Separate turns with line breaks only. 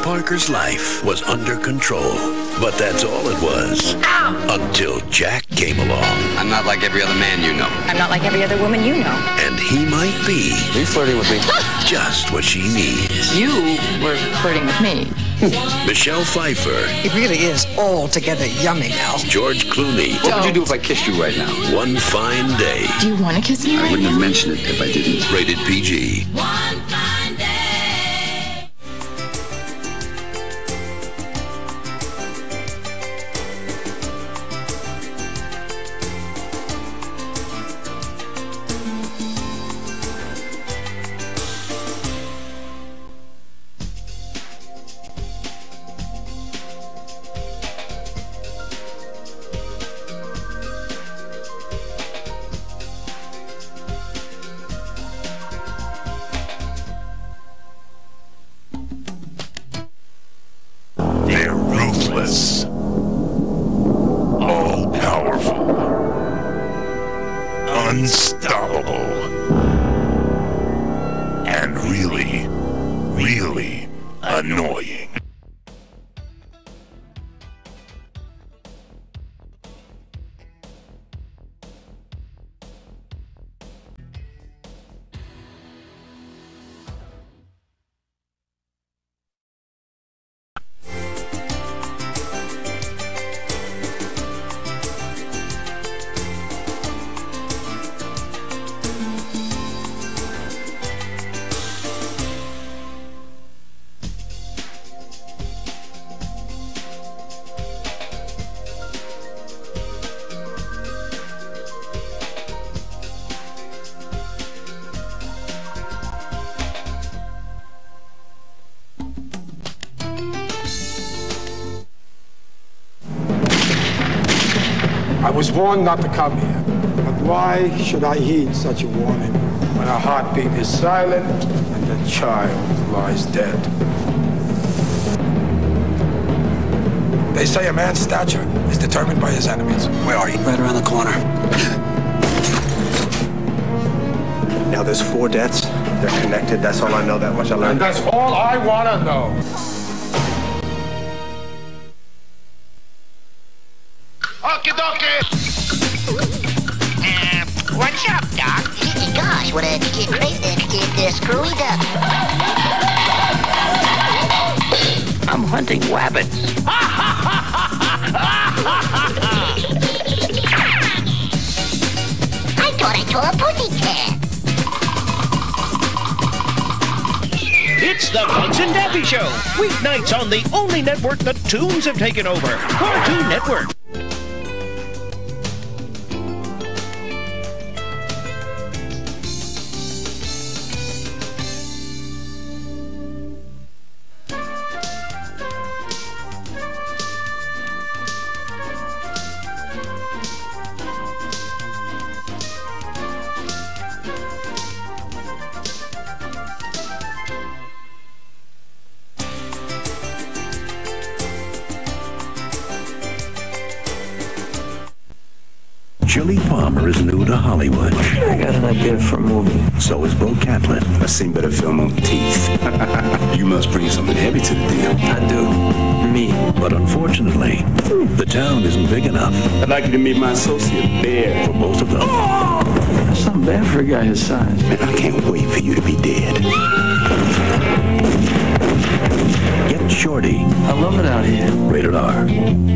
Parker's life was under control. But that's all it was. Ow! Until Jack came along.
I'm not like every other man you know.
I'm not like every other woman you know.
And he might be...
Are you flirting with me?
just what she needs.
You were flirting with me.
Michelle Pfeiffer.
It really is altogether yummy now.
George Clooney.
What would you do if I kissed you right now?
One fine day.
Do you want to kiss me right now?
I wouldn't have mentioned it if I didn't.
Rated PG.
One fine day.
They're ruthless, all-powerful, unstoppable, and really, really annoying.
I was warned not to come here, but why should I heed such a warning when our heartbeat is silent and the child lies dead? They say a man's stature is determined by his enemies. Where are you?
Right around the corner. Now there's 4 deaths. They're connected. That's all I know. That much I learned.
And that's all I want to know.
Okie dokie! What's up, Doc?
Gosh, what a screwy duck.
I'm hunting wabbits.
I thought I saw a pussycat.
It's the Bugs and Daffy Show. Weeknights on the only network the tunes have taken over. Cartoon Network.
Chili Palmer is new to Hollywood.
I got an idea for a movie.
So is Bo Catlett.
I've seen better film on teeth.
You must bring something heavy to the deal.
I do. Me.
But unfortunately, the town isn't big enough.
I'd like you to meet my associate, Bear.
For both of them.
That's not bad for a guy his size.
Man, I can't wait for you to be dead.
Get Shorty.
I love it out here.
Rated R.